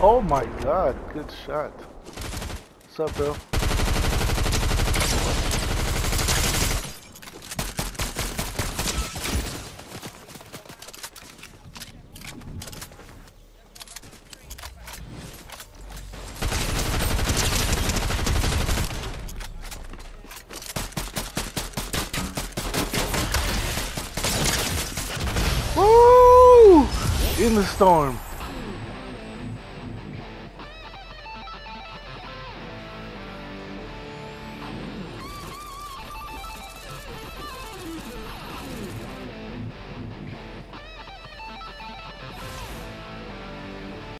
Oh my god, good shot. What's up, bro? Woo! In the storm.